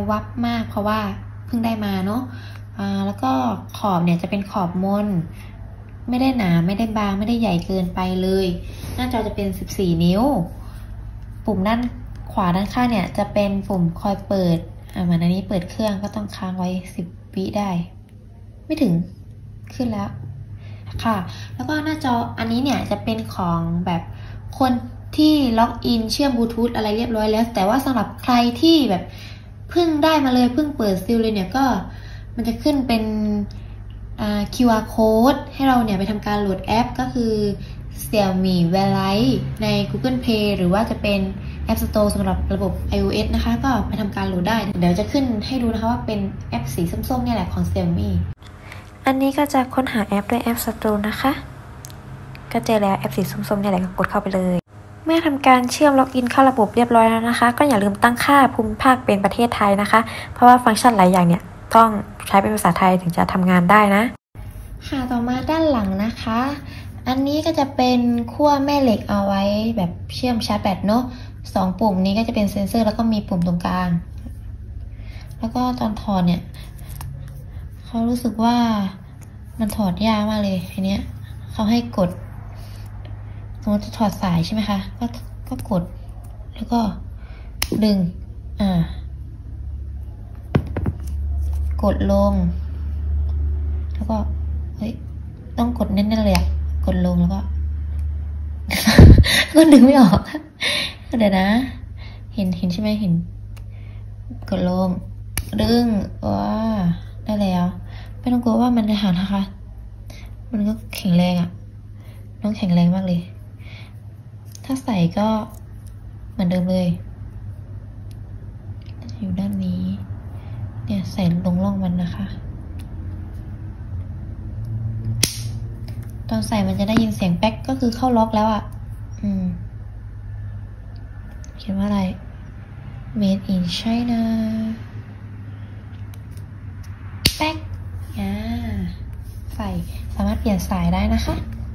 วับมากเพราะว่าเพิ่งได้มาเนาะแล้วก็ขอบเนี่ยจะเป็นขอบมนไม่ได้หนาไม่ได้บางไม่ได้ใหญ่เกินไปเลยหน้าจอจะเป็น14 นิ้วปุ่มด้านขวาด้านข้างเนี่ยจะเป็นปุ่มคอยเปิดเหมือนอันนี้เปิดเครื่องก็ต้องค้างไว้10 วิได้ไม่ถึงขึ้นแล้วค่ะแล้วก็หน้าจออันนี้เนี่ยจะเป็นของแบบคนที่ล็อกอินเชื่อมบลูทูธอะไรเรียบร้อยแล้วแต่ว่าสำหรับใครที่แบบเพิ่งได้มาเลยเพิ่งเปิดซิลเลยเนี่ยก็มันจะขึ้นเป็นQR code ให้เราเนี่ยไปทำการโหลดแอปก็คือ Xiaomi Verite ใน Google Play หรือว่าจะเป็น App Store สำหรับระบบ iOS นะคะก็ไปทำการโหลดได้เดี๋ยวจะขึ้นให้ดูนะคะว่าเป็นแอปสีส้มๆเนี่ยแหละของ Xiaomi อันนี้ก็จะค้นหาแอปด้วย App Store นะคะก็เจอแล้วแอปสีส้มๆเนี่ยแหละก็กดเข้าไปเลยเมื่อทำการเชื่อมล็อกอินเข้าระบบเรียบร้อยแล้วนะคะก็อย่าลืมตั้งค่าภูมิภาคเป็นประเทศไทยนะคะเพราะว่าฟังก์ชันหลายอย่างเนี่ยต้องใช้เป็นภาษาไทยถึงจะทำงานได้นะค่ะต่อมาด้านหลังนะคะอันนี้ก็จะเป็นขั้วแม่เหล็กเอาไว้แบบเชื่อมชาร์จแบตเนาะ2 ปุ่มนี้ก็จะเป็นเซ็นเซอร์แล้วก็มีปุ่มตรงกลางแล้วก็ตอนถอดเนี่ยเขารู้สึกว่ามันถอดยากมากเลยทีเนี้ยเขาให้กดสมมติจะถอดสายใช่ไหมคะก็กดแล้วก็ดึงกดลงแล้วก็ต้องกดแน่นๆเลยกดลงแล้วก็ ก็ดึงไม่ออกเดี๋ยวนะเห็นใช่ไหมเห็นกดลงดึงได้แล้วไม่ต้องกลัวว่ามันจะหักนะคะมันก็แข็งแรงน้องแข็งแรงมากเลยถ้าใส่ก็เหมือนเดิมเลยอยู่ด้านนี้เนี่ยใส่ลงร่องมันนะคะตอนใส่มันจะได้ยินเสียงแป๊กก็คือเข้าล็อกแล้วเขียนว่าอะไร Made in China แป๊กใส่สามารถเปลี่ยนสายได้นะคะ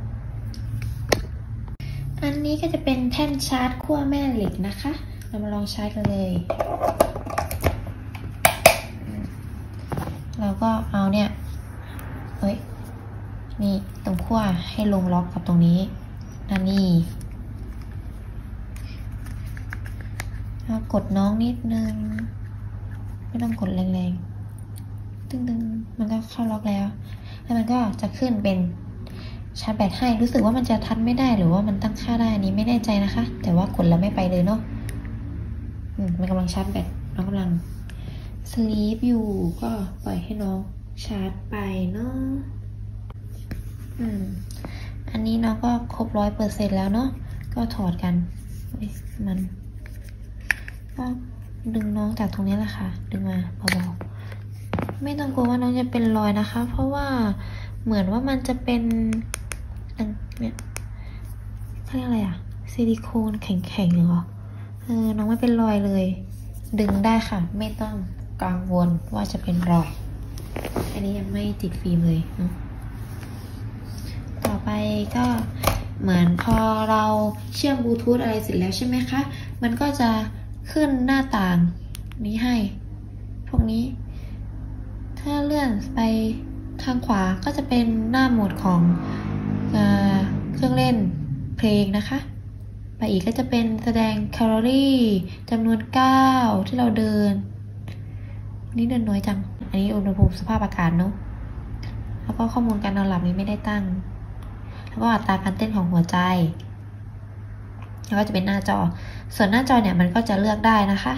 อันนี้ก็จะเป็นแท่นชาร์จขั้วแม่เหล็กนะคะเรามาลองชาร์จกันเลยเราก็เอาเนี่ยนี่ตรงขั้วให้ลงล็อกกับตรงนี้นี่แล้วกดน้องนิดนึงไม่ต้องกดแรงๆตึ้งมันก็เข้าล็อกแล้วมันก็จะขึ้นเป็นชาร์จแบตให้รู้สึกว่ามันจะทัดไม่ได้หรือว่ามันตั้งค่าได้อันนี้ไม่แน่ใจนะคะแต่ว่ากดแล้วไม่ไปเลยเนาะมันกำลังชาร์จแบตน้องกำลังสลีปอยู่ก็ปล่อยให้น้องชาร์จไปเนาะอันนี้น้องก็ครบ100%แล้วเนาะก็ถอดกันมันก็ดึงน้องจากตรงนี้แหละค่ะดึงมาเบาๆไม่ต้องกลัวว่าน้องจะเป็นรอยนะคะเพราะว่าเหมือนว่ามันจะเป็นเนี่ยเขาเรียกอะไรซิลิโคนแข็งๆเหรอน้องไม่เป็นรอยเลยดึงได้ค่ะไม่ต้องกังวลว่าจะเป็นรอยอันนี้ยังไม่ติดฟิล์มเลยต่อไปก็เหมือนพอเราเชื่อมบลูทูธอะไรเสร็จแล้วใช่ไหมคะมันก็จะขึ้นหน้าต่างนี้ให้พวกนี้ถ้าเลื่อนไปทางขวาก็จะเป็นหน้าโหมดของเครื่องเล่นเพลงนะคะไปอีกก็จะเป็นแสดงแคลอรี่จำนวนก้าวที่เราเดินนี่เดินน้อยจังอันนี้อุณหภูมิสภาพอากาศเนาะแล้วก็ข้อมูลการนอนหลับนี้ไม่ได้ตั้งแล้วก็อัตราการเต้นของหัวใจแล้วก็จะเป็นหน้าจอส่วนหน้าจอเนี่ยมันก็จะเลือกได้นะคะ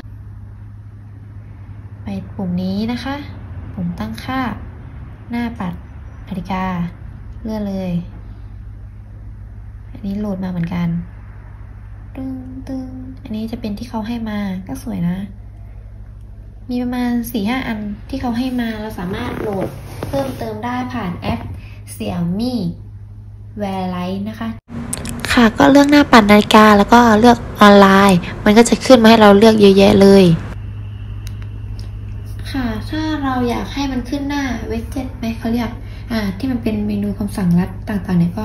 ไปปุ่มนี้นะคะปุ่มตั้งค่าหน้าปัดนาฬิกาเลื่อนเลยอันนี้โหลดมาเหมือนกันตึ้งอันนี้จะเป็นที่เขาให้มาก็สวยนะมีประมาณ 4-5 อันที่เขาให้มาเราสามารถโหลดเพิ่มเติมได้ผ่านแอป Xiaomi Verite นะคะค่ะก็เลือกหน้าปัดนาฬิกาแล้วก็เลือกออนไลน์มันก็จะขึ้นมาให้เราเลือกเยอะแยะเลยค่ะถ้าเราอยากให้มันขึ้นหน้าเวดเจ็ตไหมเขาเรียกที่มันเป็นเมนูคำสั่งลัดต่างๆเนี่ยก็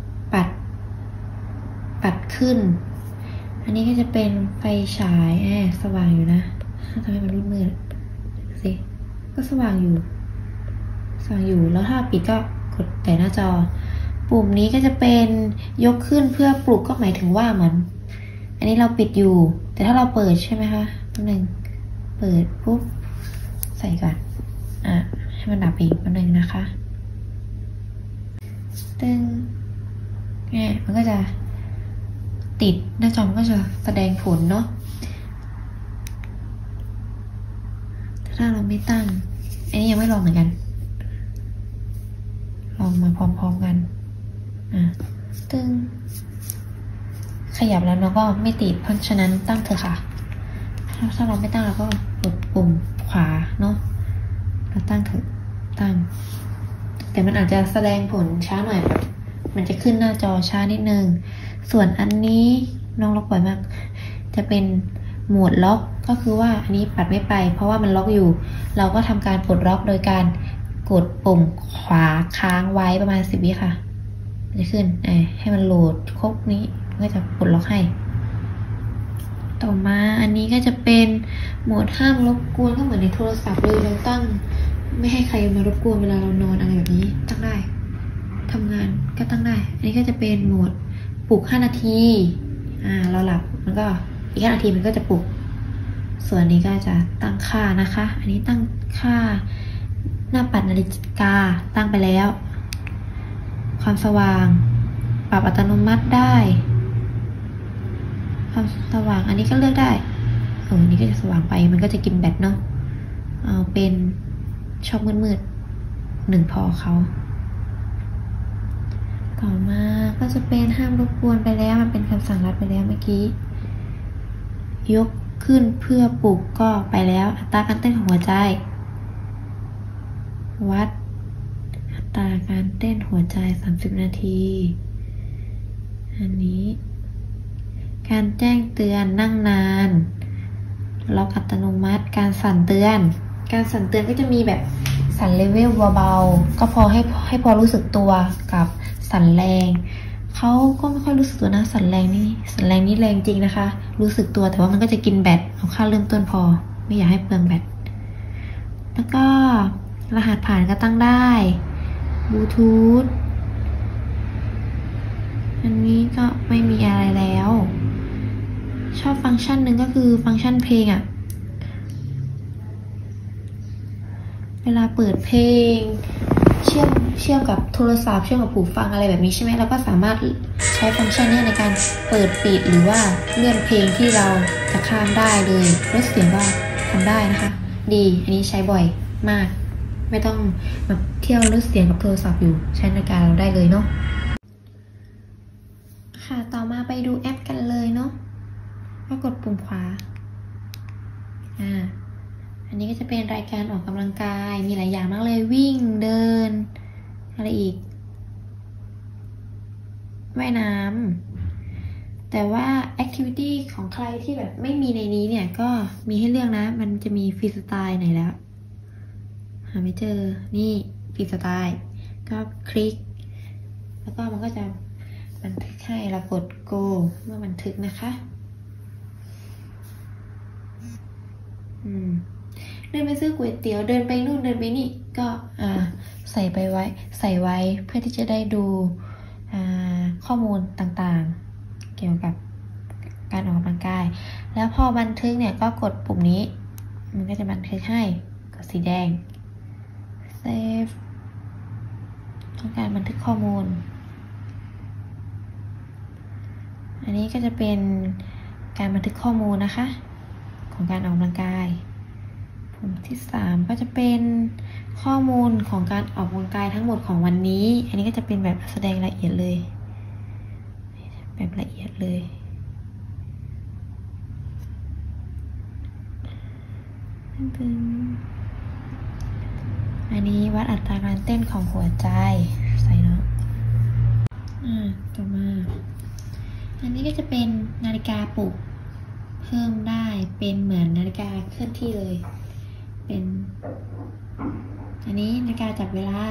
ปัดขึ้นอันนี้ก็จะเป็นไฟฉายสว่างอยู่นะทำให้มันมืดสิก็สว่างอยู่แล้วถ้าปิดก็กดแต่หน้าจอปุ่มนี้ก็จะเป็นยกขึ้นเพื่อปลุกก็หมายถึงว่าเหมือนอันนี้เราปิดอยู่แต่ถ้าเราเปิดใช่ไหมคะแป๊บนึงเปิดปุ๊บใส่ก่อนให้มันดับอีกแป๊บนึงนะคะตึงเนี่ยมันก็จะติดหน้าจอมันก็จะแสดงผลเนาะถ้าเราไม่ตั้งอันนี้ยังไม่ลองเหมือนกันลองมาพร้อมๆกันตึงขยับแล้วเราก็ไม่ติดเพราะฉะนั้นตั้งเถอะค่ะถ้าเราไม่ตั้งเราก็กดปุ่มขวาเนาะเราตั้งเถอะตั้งแต่มันอาจจะแสดงผลช้าหน่อยแบบมันจะขึ้นหน้าจอช้านิดนึงส่วนอันนี้น้องล็อกบ่อยมากจะเป็นโหมดล็อกก็คือว่าอันนี้ปัดไม่ไปเพราะว่ามันล็อกอยู่เราก็ทำการปลดล็อกโดยการกดปุ่มขวาค้างไว้ประมาณ10 วิค่ะมันจะขึ้นให้มันโหลดครบนี้ก็จะปลดล็อกให้ต่อมาอันนี้ก็จะเป็นโหมดห้ามรบกวนก็เหมือนในโทรศัพท์เลยเราตั้งไม่ให้ใครมารบกวนเวลาเรานอนอะไรแบบนี้ตั้งได้ทำงานก็ตั้งได้อันนี้ก็จะเป็นโหมดปลุก5 นาทีเราหลับมันก็อีก5 นาทีมันก็จะปลุกส่วนนี้ก็จะตั้งค่านะคะอันนี้ตั้งค่าหน้าปัดนาฬิกาตั้งไปแล้วความสว่างปรับอัตโนมัติได้ความสว่างอันนี้ก็เลือกได้อันนี้ก็จะสว่างไปมันก็จะกินแบตเนาะเอาเป็นชอบมืด1พอเขาต่อมาก็จะเป็นห้ามรบกวนไปแล้วมันเป็นคำสั่งลัดไปแล้วเมื่อกี้ยกขึ้นเพื่อปลุกก็ไปแล้วอัตราการเต้นของหัวใจวัดอัตราการเต้นหัวใจ30 นาทีอันนี้การแจ้งเตือนนั่งนานล็อกอัตโนมัติการสั่นเตือนก็จะมีแบบสั่นเลเวลเบาๆก็พอให้พอรู้สึกตัวกับสั่นแรงเขาก็ไม่ค่อยรู้สึกตัวนะสั่นแรงนี่แรงจริงนะคะรู้สึกตัวแต่ว่ามันก็จะกินแบตเอาค่าเริ่มต้นพอไม่อยากให้เปลืองแบตแล้วก็รหัสผ่านก็ตั้งได้บลูทูธอันนี้ก็ไม่มีอะไรแล้วชอบฟังก์ชันหนึ่งก็คือฟังก์ชันเพลงเวลาเปิดเพลงเชื่อมกับโทรศัพท์เชื่อมกับหูฟังอะไรแบบนี้ใช่ไหมเราก็สามารถใช้ฟังก์ชันนี้ในการเปิดปิดหรือว่าเลื่อนเพลงที่เราจะข้ามได้เลยลดเสียงก็ทำได้นะคะดีอันนี้ใช้บ่อยมากไม่ต้องแบบเที่ยวลดเสียงกับโทรศัพท์อยู่ใช้ในการเราได้เลยเนาะค่ะต่อมาไปดูแอปกันเลยเนาะก็กดปุ่มขวาอันนี้ก็จะเป็นรายการออกกำลังกายมีหลายอย่างมากเลยวิ่งเดินอะไรอีกว่ายน้ำแต่ว่า activity ของใครที่แบบไม่มีในนี้เนี่ยก็มีให้เลือกนะมันจะมีฟรีสไตล์ไหนแล้วหาไม่เจอนี่ฟรีสไตล์ก็คลิกแล้วก็มันก็จะบันทึกให้เรากด go เมื่อบันทึกนะคะเดินไปซื้อก๋วยเตี๋ยวเดินไปนู่นเดินไปนี่ก็ใส่ไว้เพื่อที่จะได้ดูข้อมูลต่างๆเกี่ยวกับการออกกำลังกายแล้วพอบันทึกเนี่ยก็กดปุ่มนี้มันก็จะบันทึกให้กดสีแดง save ต้องการบันทึกข้อมูลอันนี้ก็จะเป็นการบันทึกข้อมูลนะคะของการออกกำลังกายปุ่มที่3ก็จะเป็นข้อมูลของการออกกำลังกายทั้งหมดของวันนี้อันนี้ก็จะเป็นแบบแสดงละเอียดเลยแบบละเอียดเลยอันนี้วัดอัตราการเต้นของหัวใจใส่เนาะต่อมาอันนี้ก็จะเป็นนาฬิกาปลุกเพิ่มได้เป็นเหมือนนาฬิกาเคลื่อนที่เลยเป็นอันนี้นาฬิกาจับเวลา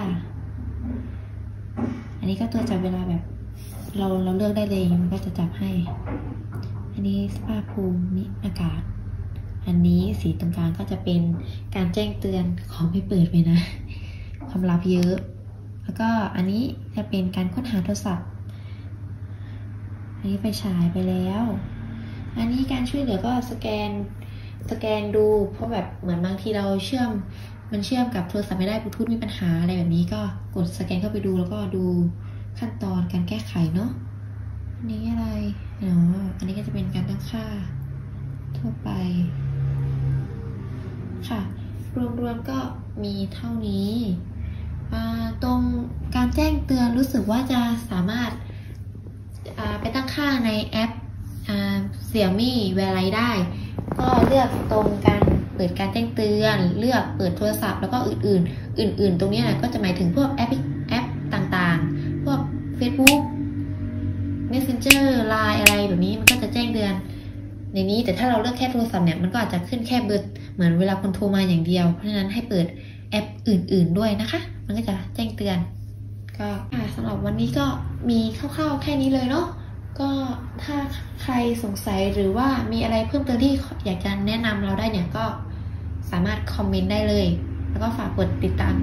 อันนี้ก็ตัวจับเวลาแบบเราเลือกได้เลยมันก็จะจับให้อันนี้สภาพภูมิอากาศอันนี้สีตรงกลางก็จะเป็นการแจ้งเตือนขอไม่เปิดไปนะความลับเยอะแล้วก็อันนี้จะเป็นการค้นหาโทรศัพท์อันนี้ไฟฉายไปแล้วอันนี้การช่วยเหลือก็สแกนดูเพราะแบบเหมือนบางทีเราเชื่อมกับโทรศัพท์ไม่ได้บลูทูธมีปัญหาอะไรแบบนี้ก็กดสแกนเข้าไปดูแล้วก็ดูขั้นตอนการแก้ไขเนาะอันนี้อะไรอันนี้ก็จะเป็นการตั้งค่าทั่วไปค่ะรวมๆก็มีเท่านี้ตรงการแจ้งเตือนรู้สึกว่าจะสามารถไปตั้งค่าในแอปXiaomi Wear ได้ก็เลือกตรงการเปิดการแจ้งเตือนเลือกเปิดโทรศัพท์แล้วก็อื่นตรงนี้นะก็จะหมายถึงพวกแอปต่างๆพวก Facebook Messenger Line อะไรแบบนี้มันก็จะแจ้งเตือนในนี้แต่ถ้าเราเลือกแค่โทรศัพท์เนี่ยมันก็อาจจะขึ้นแค่เบอร์เหมือนเวลาคนโทรมาอย่างเดียวเพราะฉะนั้นให้เปิดแอปอื่นๆด้วยนะคะมันก็จะแจ้งเตือนก็สำหรับวันนี้ก็มีคร่าวๆแค่นี้เลยเนาะก็ถ้าใครสงสัยหรือว่ามีอะไรเพิ่มเติมที่อยากจะแนะนำเราได้เนี่ยก็สามารถคอมเมนต์ได้เลยแล้วก็ฝากกดติดตาม